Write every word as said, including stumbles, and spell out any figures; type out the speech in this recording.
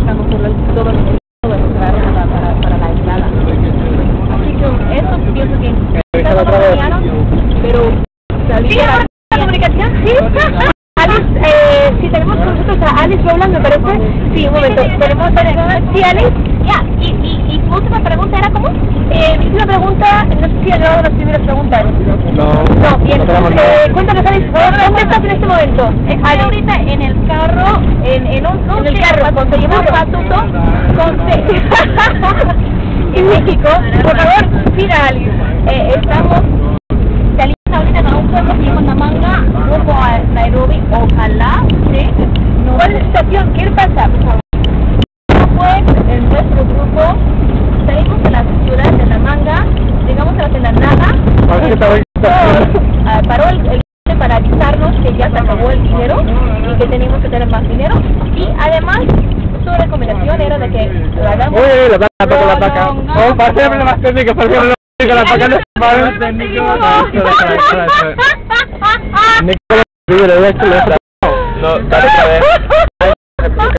gastamos todo el todo el todo el para, para, para la entrada. Así que eso pienso que pero salía la comunicación, sí. Alice, eh, si tenemos con nosotros a Alice Rowland, me parece. Sí, un momento. Tenemos a sí, Alice. Ya, y, y, y tu última pregunta era ¿cómo? Eh, mi última pregunta, no sé si he dado las primeras preguntas. No. No, bien. No eh, cuéntanos, Alice, ¿dónde estás en este momento? Estoy ahorita en el carro, en, en un en el carro, con Seguimos Patuto, con en México. Por favor, mira, Alice, eh, estamos ahorita con un pueblo que se llama Namanga, rumbo a Nairobi, ojalá, ¿sí? No. ¿Cuál es la situación? ¿Qué pasa? Por favor. Fue en nuestro grupo, salimos de la ciudad de Namanga, llegamos a la Tenanada, uh, paró el, el para avisarnos que ya se acabó el dinero y que teníamos que tener más dinero, y además su recomendación era de que lo hagamos. Uy, la placa, la placa. Oh, para hacerme más técnica, para hacerme con la placa no es más técnico. Nicolás, no, dale otra vez.